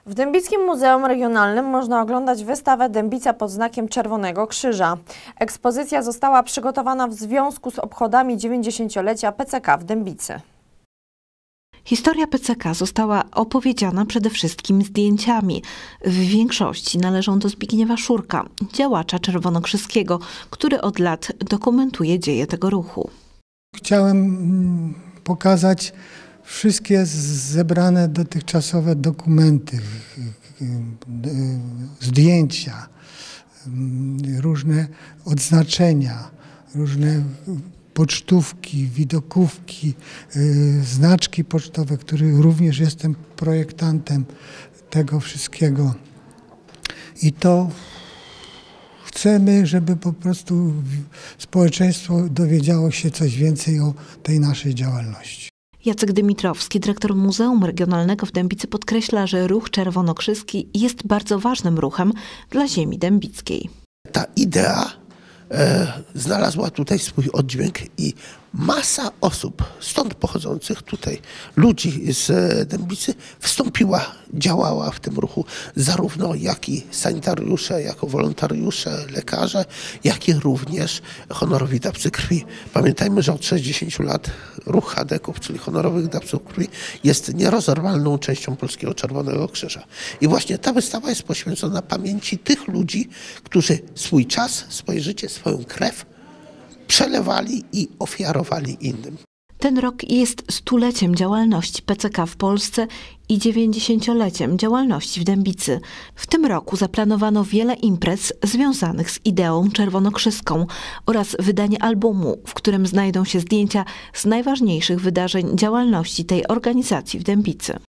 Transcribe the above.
W Dębickim Muzeum Regionalnym można oglądać wystawę Dębica pod znakiem Czerwonego Krzyża. Ekspozycja została przygotowana w związku z obchodami 90-lecia PCK w Dębicy. Historia PCK została opowiedziana przede wszystkim zdjęciami. W większości należą do Zbigniewa Szurka, działacza czerwonokrzyskiego, który od lat dokumentuje dzieje tego ruchu. Chciałem pokazać wszystkie zebrane dotychczasowe dokumenty, zdjęcia, różne odznaczenia, różne pocztówki, widokówki, znaczki pocztowe, który również jestem projektantem tego wszystkiego. I to chcemy, żeby po prostu społeczeństwo dowiedziało się coś więcej o tej naszej działalności. Jacek Dymitrowski, dyrektor Muzeum Regionalnego w Dębicy, podkreśla, że ruch czerwonokrzyski jest bardzo ważnym ruchem dla ziemi dębickiej. Ta idea znalazła tutaj swój oddźwięk i masa osób stąd pochodzących tutaj, ludzi z Dębicy, wstąpiła, działała w tym ruchu, zarówno jak i sanitariusze, jako wolontariusze, lekarze, jak i również honorowi dawcy krwi. Pamiętajmy, że od 60 lat ruch chadeków, czyli honorowych dawców krwi, jest nierozerwalną częścią Polskiego Czerwonego Krzyża. I właśnie ta wystawa jest poświęcona pamięci tych ludzi, którzy swój czas, swoje życie, swoją krew przelewali i ofiarowali innym. Ten rok jest stuleciem działalności PCK w Polsce i 90-leciem działalności w Dębicy. W tym roku zaplanowano wiele imprez związanych z ideą czerwonokrzyską oraz wydanie albumu, w którym znajdą się zdjęcia z najważniejszych wydarzeń działalności tej organizacji w Dębicy.